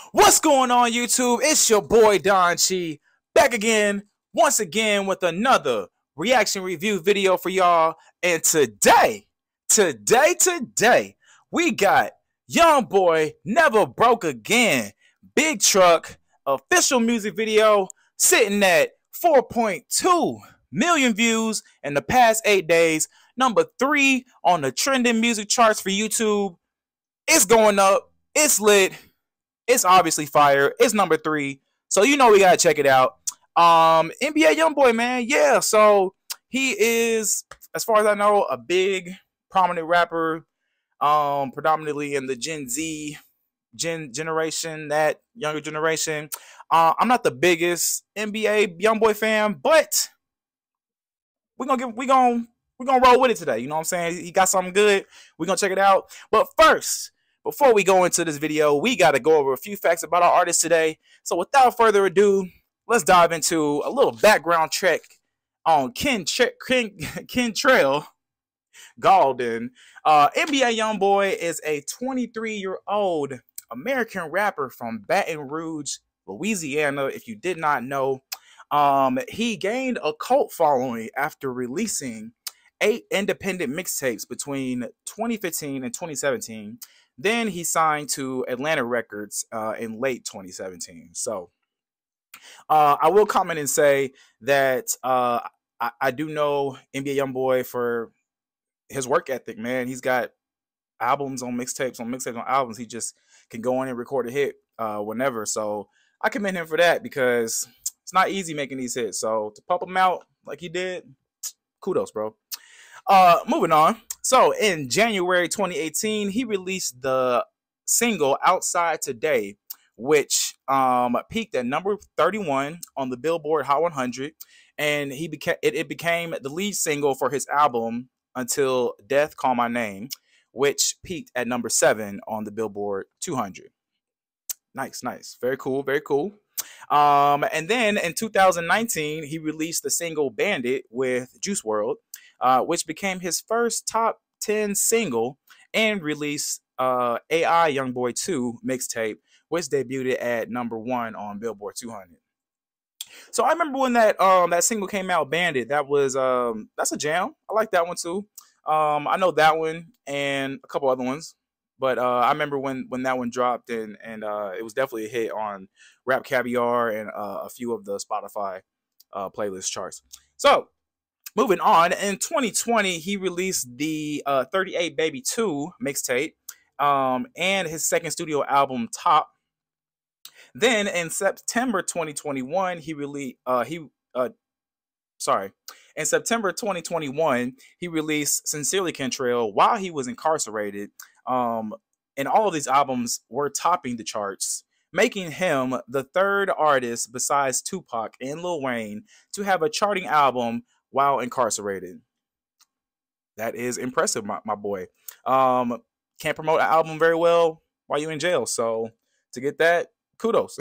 What's going on, YouTube? It's your boy Donn Chii, back again, once again with another reaction review video for y'all. And today, we got YoungBoy Never Broke Again, Big Truck official music video, sitting at 4.2 million views in the past 8 days. Number 3 on the trending music charts for YouTube. It's going up. It's lit. It's obviously fire. It's number 3. So you know we gotta check it out. NBA YoungBoy, man. Yeah, so he is, as far as I know, a big prominent rapper, predominantly in the Gen Z generation, that younger generation. I'm not the biggest NBA YoungBoy fan, but we're gonna roll with it today. You know what I'm saying? He got something good. We're gonna check it out. But first, before we go into this video, we got to go over a few facts about our artist today. So without further ado, let's dive into a little background check on Kentrell Gaulden. NBA YoungBoy is a 23-year-old American rapper from Baton Rouge, Louisiana. If you did not know, he gained a cult following after releasing 8 independent mixtapes between 2015 and 2017. Then he signed to Atlantic Records in late 2017. So I will comment and say that I do know NBA YoungBoy for his work ethic, man. He's got albums on mixtapes on albums. He just can go in and record a hit whenever. So I commend him for that, because it's not easy making these hits. So to pump them out like he did, kudos, bro. Moving on. So in January 2018, he released the single Outside Today, which peaked at number 31 on the Billboard Hot 100, and it became the lead single for his album Until Death Call My Name, which peaked at number 7 on the Billboard 200. Nice. Very cool. And then in 2019, he released the single Bandit with Juice WRLD, which became his first top 10 single, and released AI YoungBoy 2 mixtape, which debuted at number 1 on Billboard 200. So I remember when that single came out, Bandit. That's a jam. I like that one too. I know that one and a couple other ones, but I remember when that one dropped, and it was definitely a hit on Rap Caviar and a few of the Spotify playlist charts. So moving on, in 2020, he released the 38 Baby 2 mixtape, and his second studio album, Top. Then in September 2021, in September 2021, he released Sincerely Kentrell while he was incarcerated. And all of these albums were topping the charts, making him the third artist besides Tupac and Lil Wayne to have a charting album while incarcerated. That is impressive, my boy. Can't promote an album very well while you're in jail. So to get that, kudos.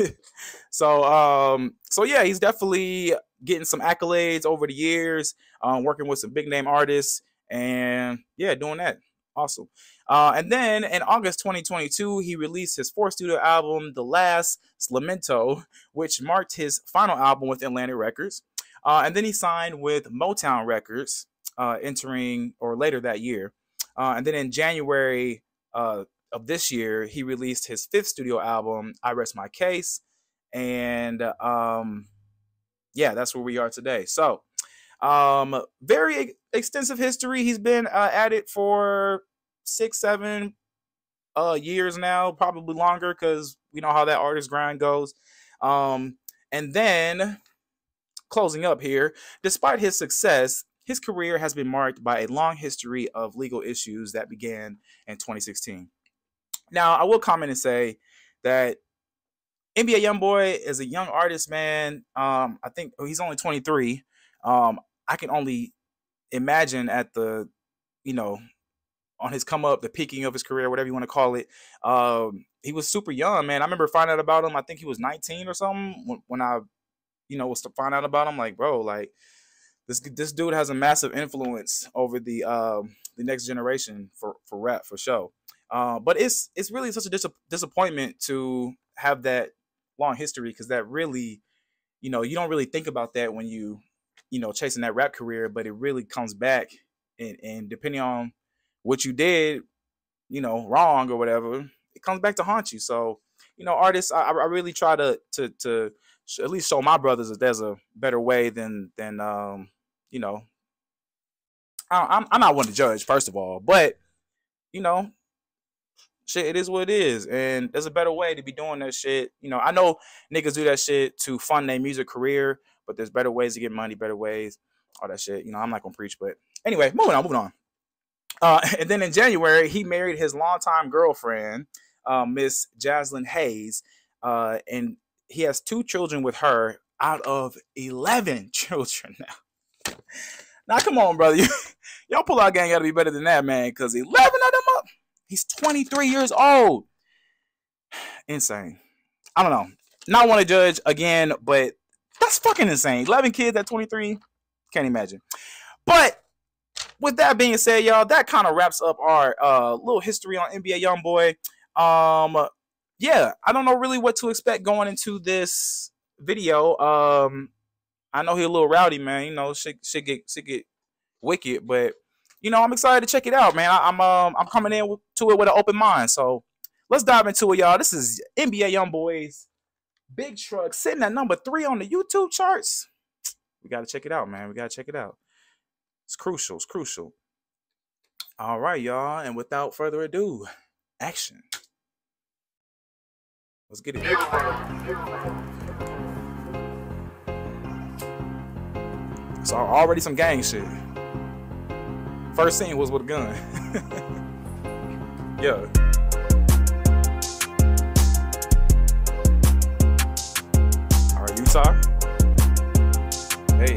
So yeah, he's definitely getting some accolades over the years, working with some big name artists, and yeah, doing that. Awesome. And then in August 2022, he released his 4th studio album, The Last Lamento, which marked his final album with Atlantic Records. And then he signed with Motown Records later that year. And then in January of this year, he released his 5th studio album, I Rest My Case. And yeah, that's where we are today. So very extensive history. He's been at it for 6-7 years now, probably longer, because we know how that artist grind goes. And then closing up here, despite his success, his career has been marked by a long history of legal issues that began in 2016. Now, I will comment and say that NBA YoungBoy is a young artist, man. I think he's only 23. I can only imagine at the, on his come up, the peaking of his career, whatever you want to call it. He was super young, man. I remember finding out about him. I think he was 19 or something when I, was to find out about him. Like, bro, like this dude has a massive influence over the next generation for rap, for sure. But it's really such a disappointment to have that long history, because that really, you don't really think about that when chasing that rap career, but it really comes back, and depending on what you did, wrong or whatever, it comes back to haunt you. So, artists, I really try to at least show my brothers that there's a better way than I'm not one to judge, first of all, but you know, shit, it is what it is, and there's a better way to be doing that shit. I know niggas do that shit to fund their music career, but there's better ways to get money, better ways, all that shit. I'm not gonna preach, but anyway, moving on. And then in January, he married his longtime girlfriend, Miss Jaslyn Hayes, and he has 2 children with her out of 11 children now. Now, come on, brother. Y'all pull out gang got to be better than that, man, because 11 of them up. He's 23 years old. Insane. I don't know. Not want to judge again, but that's fucking insane. 11 kids at 23. Can't imagine. But with that being said, y'all, that kind of wraps up our little history on NBA YoungBoy. Yeah, I don't know really what to expect going into this video. I know he's a little rowdy, man. Shit get wicked, but I'm excited to check it out, man. I'm coming in to it with an open mind. So let's dive into it, y'all. This is NBA YoungBoy's Big Truck, sitting at number 3 on the YouTube charts. We gotta check it out, man. We gotta check it out. It's crucial. It's crucial. All right, y'all. And without further ado, action. Let's get it. So already some gang shit. First scene was with a gun. Yeah. All right, Utah. Hey.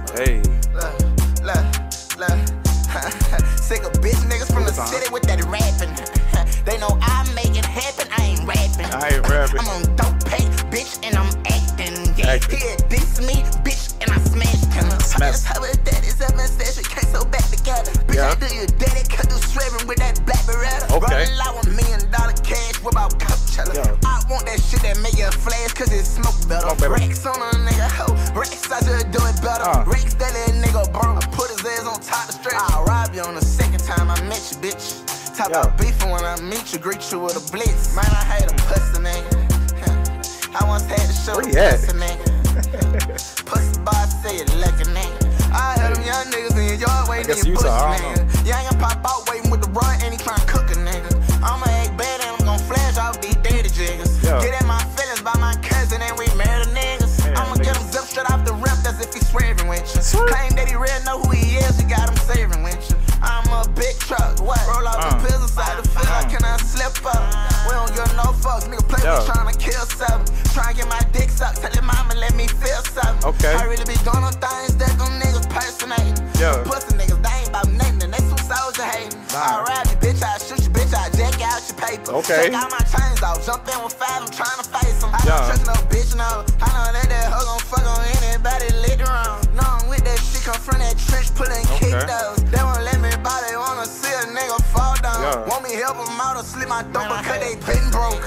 Sick of bitch niggas from the city with that rapping. They know I make it happen. I ain't rapping. I'm on dope pay, bitch, and I'm acting. Yeah, he diss me, bitch, and I smashed him. That's how it that is a message. We can't so back together. Bitch, I do your daddy, cut through swearing with that black beretta. Okay. Running low $1 million cash, what about Coachella? I want that shit that make you flash, cause it smoke better. Racks on a nigga, ho. Racks, I should do it better. Racks, that little nigga, bro. I put his ass on top of the stretch. I'll rob you on the second time I met you, bitch. Talk about beefing when I meet you, greet you with a blitz. Man, I hate a pussy nigga. I once had to show the pussy nigga. Pussy boy, say it like a nigga. I heard them young niggas in your yard waiting in your pussy, nigga. You ain't gonna pop out waiting with the run and he tryna cook a nigga. I'ma act bad and I'm gonna flash off these dirty jiggers. Get in my feelings by my cousin and we married a niggas. I'ma get him zip straight off the rip as if he's swerving with you. Claim that he real know who he is, he got him saving with you. I'm a big truck, what? Roll out the pills inside the field, I cannot slip up. We don't give no fucks, nigga play me tryna kill something. Tryna get my dick sucked, tell your mama let me feel something. I really be doing them things that them niggas personating. Pussy niggas, they ain't about nothing, and they some soldier hating. I'll rap you, bitch, I'll shoot you, bitch, I'll jack out your paper. Take all my chains off, jump in with 5, I'm tryna face them. I don't trust no bitch, no. I know that hoe gon' fuck on anybody later on. No, I'm with that shit, come from that trench, pulling kick those. They won't let me buy, they wanna see a nigga fall down. Want me help them out or slip my dope because they been broke.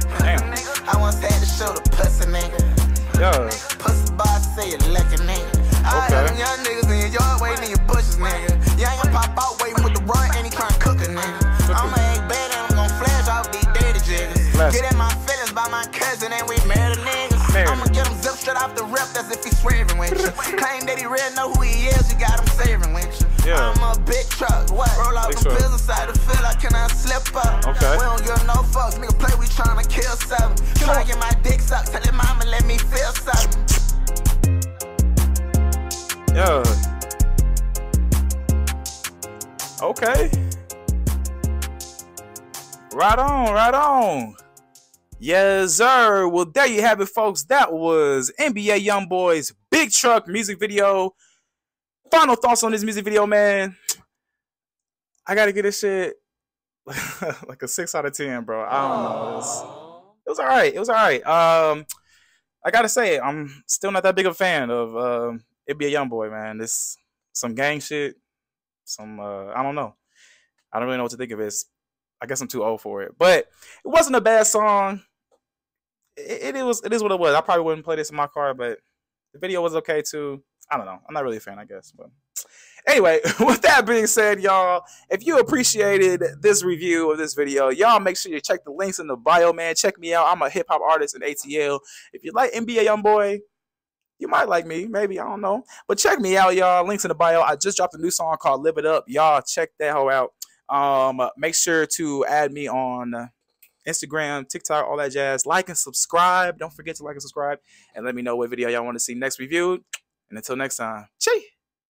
I once had to show the pussy nigga. Pussy boy, say it like a nigga. I heard them young niggas in your yard waiting in your bushes, nigga. You ain't gonna pop out waiting with the run and he tryna cook a nigga. I'ma act bad and I'm gonna flash off these dirty jiggers. Get in my feelings by my cousin and we married a nigga. I'ma get him zip straight off the rip as if he's swerving with you. Claim that he real know who he is, you got him saving with you. I'm a big truck, what? Roll out the pills inside the field, I cannot slip up. We don't give no fucks, nigga play, we tryna kill something. Tryna get my dick sucked, tell your mama let me feel something. Okay. Right on. Yes, sir. Well, there you have it, folks. That was NBA YoungBoy's Big Truck music video. Final thoughts on this music video, man. I gotta get this shit like a 6 out of 10, bro. I don't know. It was all right. It was all right. I gotta say, I'm still not that big of a fan of NBA YoungBoy, man. This some gang shit. I don't know. I don't really know what to think of it. I guess I'm too old for it. But it wasn't a bad song. it is what it was. I probably wouldn't play this in my car, but the video was okay too. I don't know. I'm not really a fan, I guess. But anyway, with that being said, y'all, if you appreciated this review of this video, y'all make sure you check the links in the bio, man. Check me out. I'm a hip hop artist in ATL. If you like NBA YoungBoy, you might like me, maybe, I don't know. But check me out, y'all. Links in the bio. I just dropped a new song called Live It Up. Y'all check that hoe out. Make sure to add me on Instagram, TikTok, all that jazz. Like and subscribe. Don't forget to like and subscribe. And let me know what video y'all want to see next review. And until next time, Chii.